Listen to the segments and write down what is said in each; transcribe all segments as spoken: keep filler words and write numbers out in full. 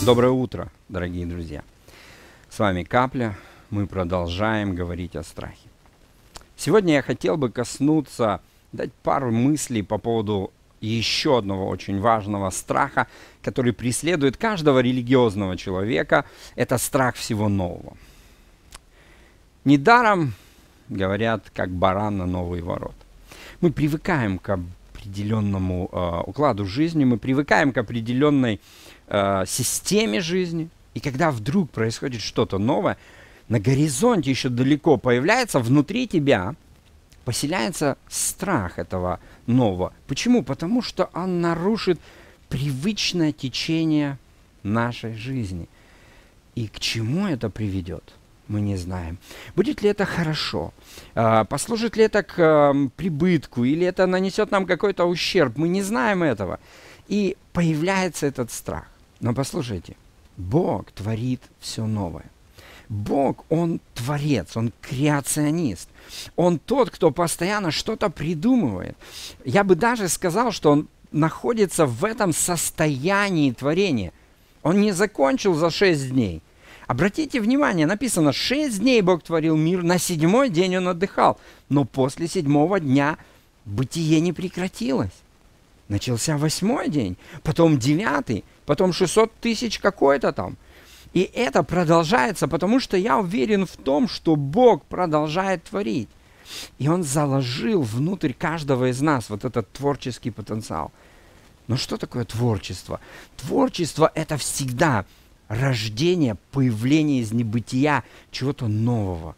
Доброе утро, дорогие друзья! С вами Капля. Мы продолжаем говорить о страхе. Сегодня я хотел бы коснуться, дать пару мыслей по поводу еще одного очень важного страха, который преследует каждого религиозного человека. Это страх всего нового. Недаром говорят, как баран на новый ворот. Мы привыкаем к определенному э, укладу жизни, мы привыкаем к определенной э, системе жизни. И когда вдруг происходит что-то новое, на горизонте еще далеко появляется, внутри тебя поселяется страх этого нового. Почему? Потому что он нарушит привычное течение нашей жизни. И к чему это приведет? Мы не знаем. Будет ли это хорошо? Послужит ли это к прибытку? Или это нанесет нам какой-то ущерб? Мы не знаем этого. И появляется этот страх. Но послушайте, Бог творит все новое. Бог, Он творец, Он креационист. Он тот, кто постоянно что-то придумывает. Я бы даже сказал, что Он находится в этом состоянии творения. Он не закончил за шесть дней. Обратите внимание, написано, шесть дней Бог творил мир, на седьмой день Он отдыхал. Но после седьмого дня бытие не прекратилось. Начался восьмой день, потом девятый, потом шестьсот тысяч какой-то там. И это продолжается, потому что я уверен в том, что Бог продолжает творить. И Он заложил внутрь каждого из нас вот этот творческий потенциал. Но что такое творчество? Творчество – это всегда рождение, появление из небытия чего-то нового.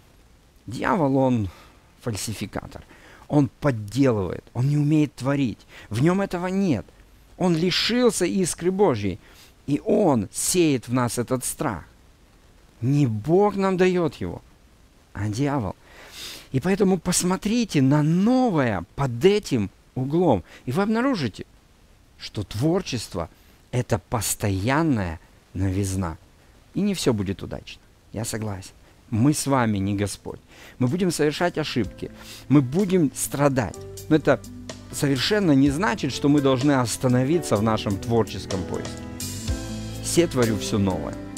Дьявол, он фальсификатор. Он подделывает, он не умеет творить. В нем этого нет. Он лишился искры Божьей. И он сеет в нас этот страх. Не Бог нам дает его, а дьявол. И поэтому посмотрите на новое под этим углом. И вы обнаружите, что творчество – это постоянная новизна. И не все будет удачно. Я согласен. Мы с вами не Господь. Мы будем совершать ошибки. Мы будем страдать. Но это совершенно не значит, что мы должны остановиться в нашем творческом поиске. Все творю все новое.